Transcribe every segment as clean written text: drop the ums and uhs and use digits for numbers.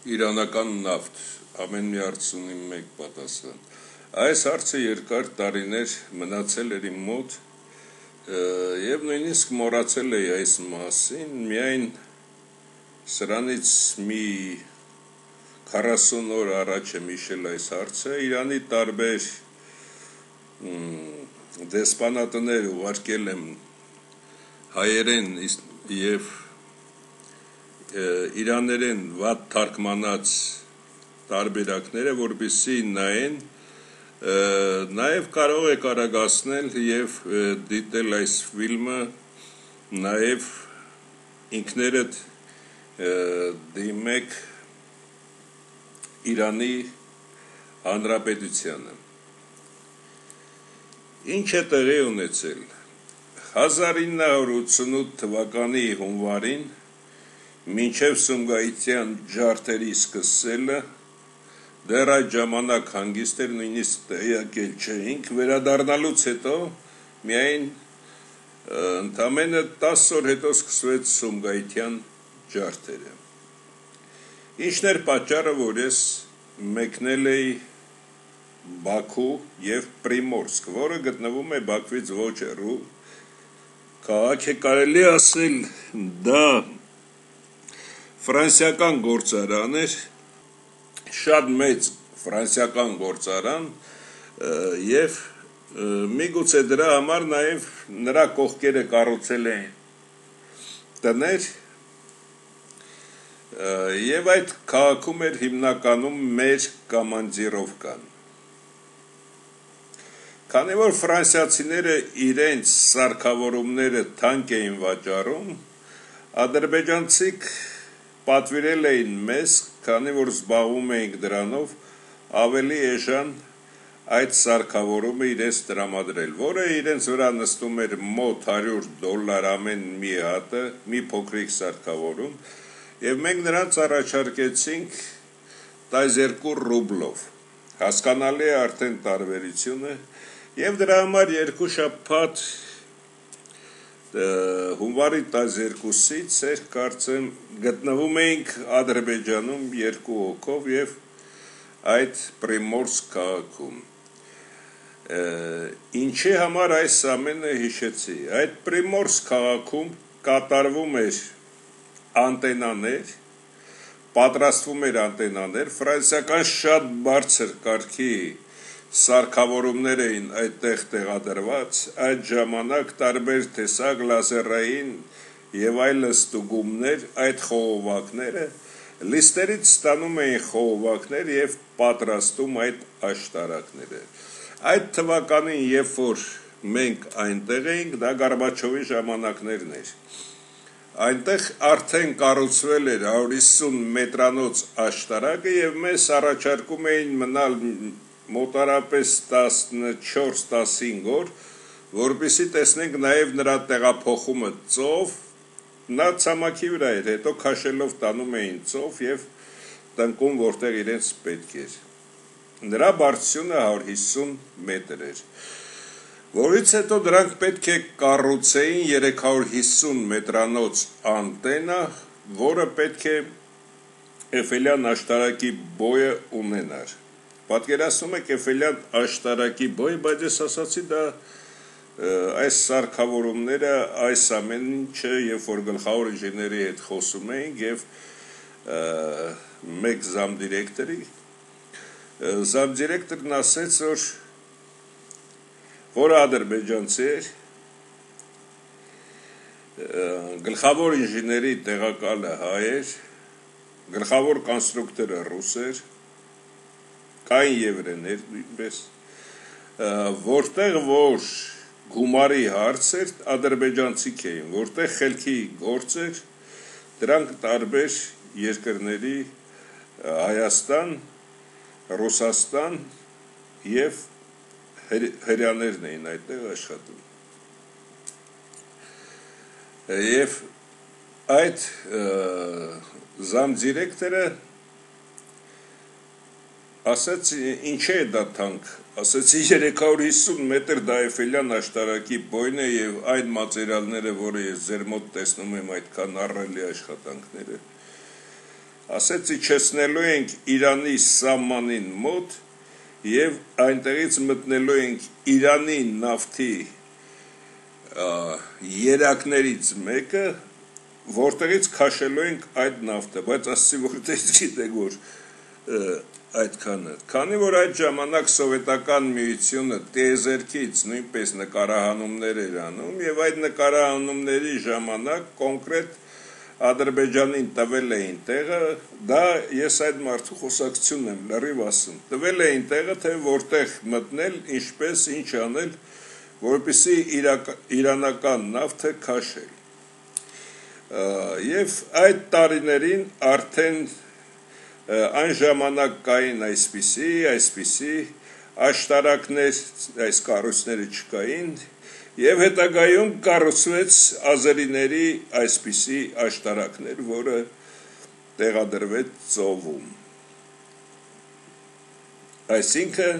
Իրանական նավթ ամեն մի հարց ունի մեկ պատասխան։ Այս հարցը երկար տարիներ մնացել էր իմ մոտ եւ նույնիսկ մոռացել էի այս մասին, միայն սրանից մի 40 օր առաջ եմ հիշել այս հարցը, Իրանի տարբեր դեսպանատներ ուղարկել եմ հայերեն եւ իրաներեն վատ թարգմանած տարբերակները, որպեսզի նայեն, նաև կարող եք արագացնել եւ դիտել այս ֆիլմը, նաև ինքներդ դիմեք Իրանի Հանրապետությանը։ Ինչ է տեղի ունեցել 1988 թվականի հունվարին մինչև Սումգայիթյան ջարդերի սկսելը դեռ այդ ժամանակ հանգիստ էր, նույնիսկ տեղյակ չէինք, վերադառնալուց հետո միայն ընդամենը 10 օր հետո սկսվեց Սումգայիթյան ջարդերը։ Ինչն էր պատճառը, որ ես մեկնել էի Բաքու եւ Պրիմորսկ, որը գտնվում է Բաքվից ոչ հեռու քաղաք է, կարելի ասել դա ֆրանսիական գործարան էր, շատ մեծ ֆրանսիական գործարան եւ միգուցե դրա համար նաեւ նրա կողքերը կառուցել են տներ եւ այդ քաղաքում էր հիմնականում մեր կոմանդիրովկան։ Քանի որ ֆրանսիացիները իրենց սարքավորումները թանկ էին վաճառում, ադրբեջանցիք պատվիրել էին մեզ, քանի որ զբաղվում էինք դրանով, ավելի էժան այդ սարքավորումը իրենց տրամադրել, որը իրենց վրա նստում էր մոտ $100 ամեն մի հատը, մի փոքրիկ սարքավորում, եւ մենք նրանց առաջարկեցինք 12 ռուբլով։ Հասկանալի է արդեն տարբերությունը, եւ դրա համար երկու շաբաթ հունվարի 12-ից էր, կարծեմ, գտնվում էինք Ադրբեջանում երկու հոգով եւ այդ Պրիմորսկ քաղաքում։ Ինչի համար այս ամենը հիշեցի։ Այդ Պրիմորսկ քաղաքում կատարվում էր անտենաներ, պատրաստվում էր անտենաներ, ֆրանսիական շատ բարձր կարգի սարքավորումներ էին այդտեղ տեղադրված, այդ ժամանակ տարբեր տեսակ լազերային եւ այլ ստուգումներ, այդ խողովակները լիստերից ստանում էին խողովակներ եւ պատրաստում այդ աշտարակները։ Այդ թվականին, երբ որ մենք այնտեղ էինք, դա Գորբաչովի ժամանակներն էր։ Այնտեղ արդեն կառուցվել էր 150 մետրանոց աշտարակը եւ մեզ առաջարկում էին մնալ մոտարապես 14-15 օր, որպեսզի տեսնենք նաև նրա տեղափոխումը ծով, նա ցամաքի վրա էր, հետո քաշելով տանում էին ծով եւ տնկում, որտեղ իրենց պետք էր։ Նրա բարձրությունը 150 մետր էր, որից հետո դրանք պետք է կառուցեին 350 մետրանոց անտենա, որը պետք է Էֆելյան աշտարակի բոյը ունենար։ Պատկերացնում եք Էֆելյան աշտարակի բոյ, բայց ես ասացի դա այս սարքավորումները, այս ամեն ինչը, երբ որ գլխավոր ինժեների հետ խոսում էինք եւ մեկ զամդիրեկտորն ասեց, որ ադրբեջանցի էր, գլխավոր ինժեների տեղակալը հայ էր, գլխավոր կոնստրուկտորը ռուս էր, կային եվրեներ նույնպես, որտեղ որ գումարի հարց էր, ադրբեջանցիք էին, որտեղ խելքի գործ էր, դրանք տարբեր երկրների Հայաստան, Ռուսաստան եւ հրեաներն էին այդտեղ աշխատում։ Եվ այդ զամդիրեկտորը ասաց, ինչ է դա թանկ, ասացի 350 մետր դա Էֆելյան աշտարակի բոյն է եւ այդ մատերիալները, որը ես ձեր մոտ տեսնում եմ, այդքան առելի աշխատանքները, ասեց իջեցնելու ենք Իրանի սահմանին մոտ եւ այնտեղից մտնելու ենք Իրանի նավթի երակներից մեկը, որտեղից քաշելու ենք այդ նավթը, բայց ասեցի որ դες գիտեք որ այդքանը, քանի որ այդ ժամանակ սովետական միությունը տիեզերքից նույնպես նկարահանումներ էր անում եւ այդ նկարահանումների ժամանակ կոնկրետ Ադրբեջանին տվել էին տեղը, դա ես այդ մարդու խոսակցությունն եմ լրիվ ասում, տվել էին տեղը, թե որտեղ մտնել, ինչպես, ինչ անել, որպեսզի իրանական նավթը քաշել։ Եվ այդ տարիներին արդեն այն ժամանակ կային այսպիսի աշտարակներ, այս կառույցները չկային, եւ հետագայում կառուցվեց ազերիների այսպիսի աշտարակներ, որը տեղադրվեց ծովում։ Այսինքն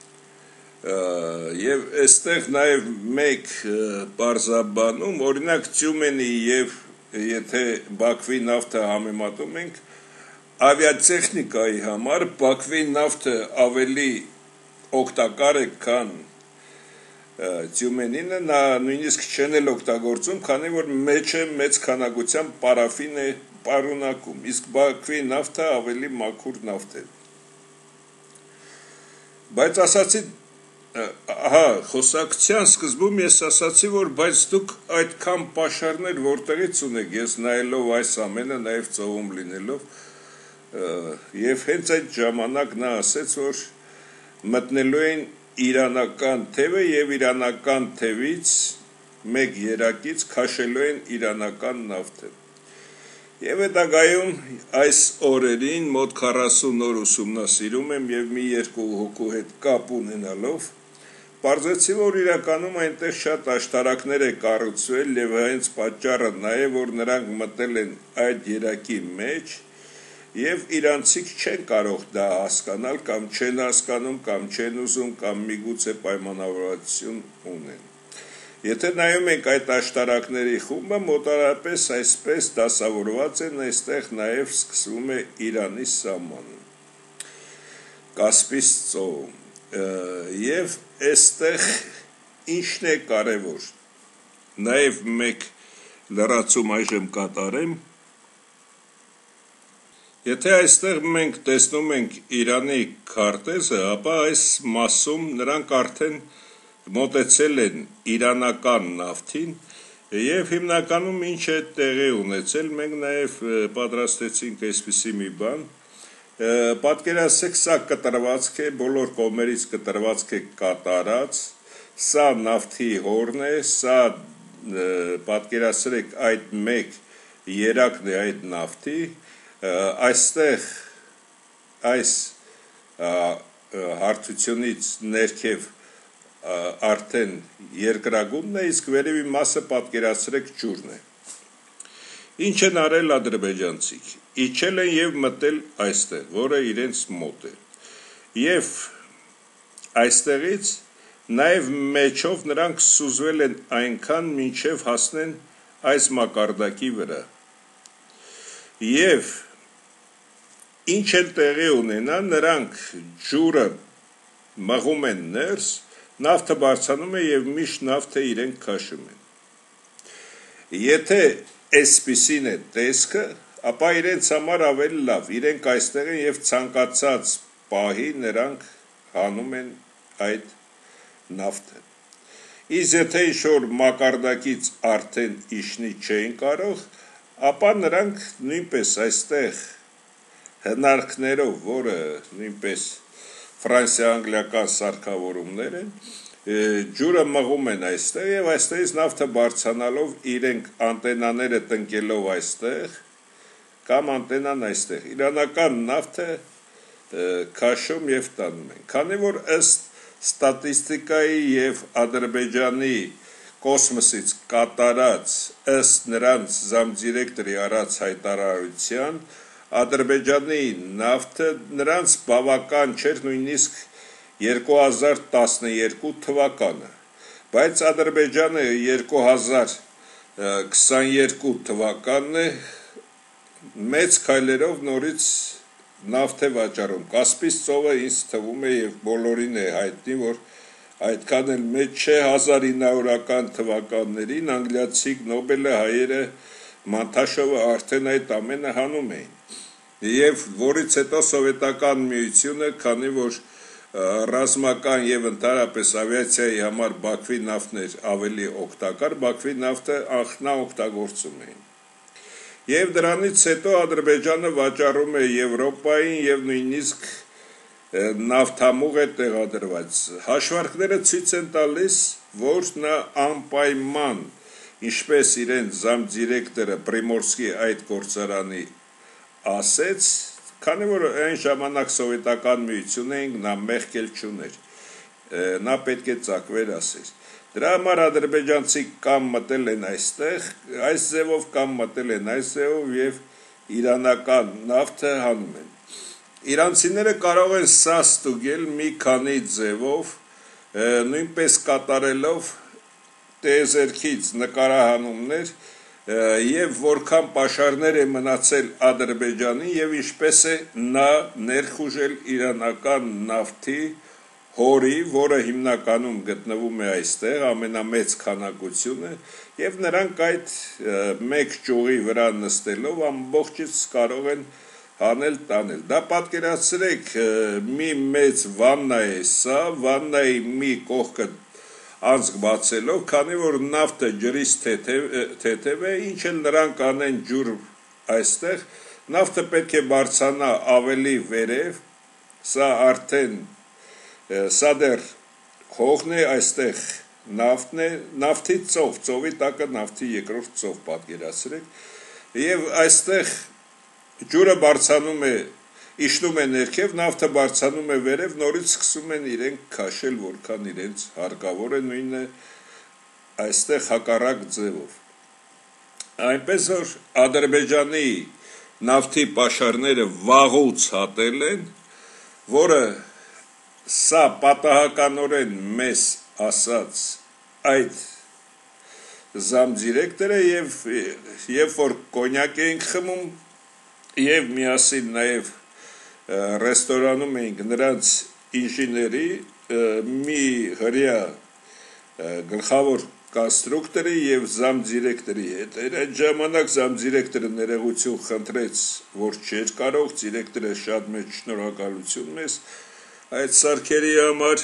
եւ այստեղ նաեւ մեկ բարձաբանում, օրինակ Թյումենի եւ եթե Բաքվի նավթը համեմատում ենք, ավիատեխնիկայի համար Բաքվի նավթը ավելի օգտակար է, քան Թյումենինը, նա նույնիսկ չեն էլ օգտագործում, քանի որ մեջը մեծ քանակությամբ պարաֆին է պարունակում, իսկ Բաքվի նավթը ավելի մաքուր նավթ է։ Բայց ասացի, խոսակցության սկզբում ես ասացի, որ բայց դուք այդքան պաշարներ որտեղից ունեք, ես նայելով այս ամենը, նաև ծովում լինելով, եւ հենց այդ ժամանակ նա ասեց, որ մտնելու են իրանական թևը եւ իրանական թևից մեկ երակից քաշելու են իրանական նավթը։ Եվ հետագայում այս օրերին մոտ 40 օր ուսումնասիրում եմ եւ մի երկու հոգու հետ կապ ունենալով պարզեցի, որ իրականում այնտեղ շատ աշտարակներ է կառուցվել եւ հենց պատճառը նա է, որ նրանք մտել են այդ երակի մեջ եւ իրանցիք չեն կարող դա հասկանալ կամ չեն հասկանում կամ չեն ուզում կամ միգուցե պայմանավորվածություն ունեն։ Եթե նայում ենք այդ աշտարակների խումբը մոտարապես այսպես դասավորված են, այստեղ նաեւ սկսվում է Իրանի սահմանը, Կասպից ծովում, եւ այստեղ ինչն է կարեւոր, նաեւ մեկ լրացում այժմ կատարեմ, եթե այստեղ մենք տեսնում ենք Իրանի քարտեզը, ապա այս մասում նրանք արդեն մոտեցել են իրանական նավթին եւ հիմնականում ինչ է տեղի ունեցել, մենք նաեւ պատրաստեցինք այսպիսի մի բան, պատկերացրեք, սա կտրվածք է, բոլոր կողմերից կտրվածք է կատարած, սա նավթի հորն է, սա պատկերացրեք այդ մեկ երակն է այդ նավթի, այստեղ այս հարթությունից ներքև արդեն երկրագունդն է, իսկ վերևի մասը պատկերացրեք ջուրն է։ Ինչ են արել ադրբեջանցիք, իջել են եւ մտել այստեղ, որը իրենց մոտ է, եւ այստեղից նաեւ մեջով նրանք սուզվել են այնքան, մինչև հասնեն այս մակարդակի վրա, եւ ինչ են տեղի ունենա, նրանք ջուրը մղում են ներս, նավթը բարձանում է եւ միշտ նավթը իրենք քաշում են։ Եթե այսպիսին է տեսքը, ապա իրենց համար ավելի լավ, իրենք այստեղ են եւ ցանկացած պահի նրանք հանում են այդ նավթը։ Իսկ եթե ինչ-որ մակարդակից արդեն իջնի չէին կարող, ապա նրանք նույնպես այստեղ հնարքներով, որը նույնպես ֆրանսիա-անգլիական սարքավորումներ են, ջուրը մղում են այստեղ եւ այստեղից նավթը բարձրանալով իրենք անտենաները տնկելով այստեղ կամ անտենան այստեղ իրանական նավթը քաշում եւ տանում են, քանի որ ըստ ստատիստիկայի եւ Ադրբեջանի կոսմոսից կատարած ըստ նրանց զամդիրեկտորի արած հայտարարության Ադրբեջանի նավթը նրանց բավական չէր նույնիսկ 2012 թվականը, բայց Ադրբեջանը 2022 թվականն է մեծ քայլերով նորից նավթ է վաճառում։ Կասպից ծովը ինձ թվում է եւ բոլորին է հայտնի, որ այդքան էլ մեծ չէ 1900-ական թվականներին անգլիացի Նոբելը հայերը Մանթաշովը արդեն այդ ամենը հանում էին։ Եվ որից հետո սովետական միությունը, քանի որ ռազմական եւ ընդհանրապես ավիացիայի համար Բաքվի նավթն էր ավելի օգտակար, Բաքվի նավթը անխնա օգտագործում էին։ Եվ դրանից հետո Ադրբեջանը վաճառում է Եվրոպային եւ նույնիսկ նավթամուղ է տեղադրված։ Հաշվարկները ցույց են տալիս, որ նա անպայման, ինչպես իրեն զամդիրեկտորը Պրիմորսկի այդ գործարանի ասեց, քանի որ այն ժամանակ սովետական միություն էինք, նա մեղքել չուներ, նա պետք է ծակվեր ասեր։ Դրա համար ադրբեջանցի կամ մտել են այստեղ, այս ձևով կամ մտել են այս ձևով եւ իրանական նավթը հանում են։ Իրանցիները կարող են սա ստուգել մի քանի ձևով, նույնպես կատարելով տեզերքից նկարահանումներ եւ որքան պաշարներ է մնացել Ադրբեջանի եւ ինչպես է նա ներխուժել իրանական նավթի հորի, որը հիմնականում գտնվում է այստեղ, ամենամեծ քանակությունը, եւ նրանք այդ մեկ ճյուղի վրա նստելով ամբողջից կարող են հանել տանել։ Դա պատկերացրեք, մի մեծ վաննա է սա, վաննայի մի կողքը անցք բացելով, քանի որ նավթը ջրից թեթև է, ինչ էլ նրանք անեն ջուր այստեղ, նավթը պետք է բարձրանա ավելի վերև, սա արդեն սա դեռ հողն է, այստեղ նավթն է, նավթի ծով, ծովի տակը նավթի երկրորդ ծով պատկերացրեք, եւ այստեղ ջուրը բարձանում է, իջնում է ներքև, նավթը բարձանում է վերև, նորից սկսում են իրենք քաշել, որքան իրենց հարկավոր է, նույնը այստեղ հակառակ ձևով։ Այնպես որ Ադրբեջանի նավթի պաշարները վաղուց հատել են, որը սա պատահականորեն մեզ ասած այդ զամդիրեկտորը եւ որ կոնյակ էինք խմում եւ միասին նաեւ ռեստորանում էինք նրանց ինժեների մի հրյա գլխավոր կոնստրուկտորի եւ զամդիրեկտորի հետ այդ ժամանակ զամդիրեկտորը ներողություն խնդրեց, որ չէր կարող, դիրեկտորը շատ մեծ շնորհակալություն մեզ այդ սարքերի համար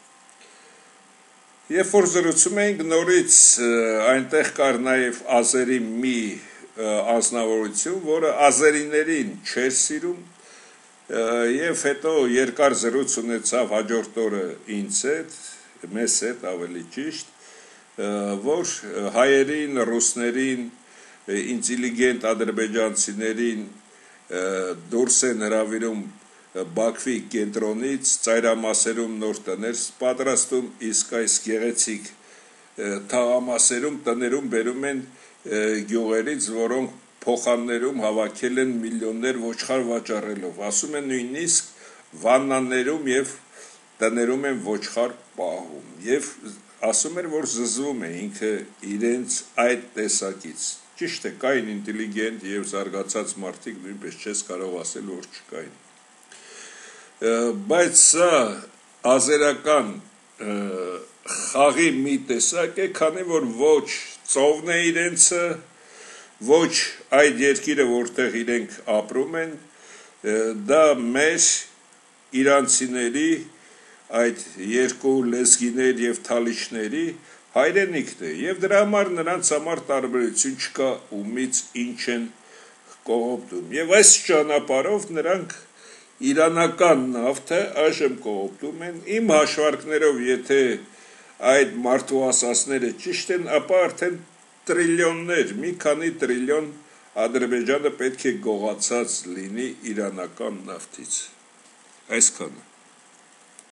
երբ որ զրուցում էինք նորից այնտեղ կար նաև ազերի մի անձնավորություն, որը ազերիներին չէր սիրում եւ հետո երկար զրույց ունեցավ հաջորդ օրը ինձ հետ, մեզ հետ ավելի ճիշտ, որ հայերին, ռուսներին, ինտելիգենտ ադրբեջանցիներին դուրս են հրավիրում Բաքվի կենտրոնից ծայրամասերում նոր տներ պատրաստում, իսկ այս գեղեցիկ թաղամասերում տներում բերում են գյուղերից, որոնք փոխաններում հավաքել են միլիոններ ոչխար վաճառելով, ասում են նույնիսկ վաննաներում եւ տներում են ոչխար պահում եւ ասում էր, որ զզվում է ինքը իրենց այդ տեսակից։ Ճիշտ է, կային ինտելիգենտ եւ զարգացած մարդիկ, նույնպես չես կարող ասել, որ չկային։ Բայց սա ազերական խաղի մի տեսակ է, քանի որ ոչ ծովն է իրենցը, ոչ այդ երկիրը, որտեղ իրենք ապրում են, դա մեր իրանցիների այդ երկու լեզգիներ եւ թալիչների հայրենիքն է եւ դրա համար նրանց համար տարբերություն չկա ումից ինչ են կողոպտում եւ այս ճանապարհով նրանք իրանական նավթը այժմ կողոպտում են իմ հաշվարկներով, եթե այդ մարդու ասածները ճիշտ են, ապա արդեն տրիլիոններ, մի քանի տրիլիոն Ադրբեջանը պետք է գողացած լինի իրանական նավթից։ Այսքանը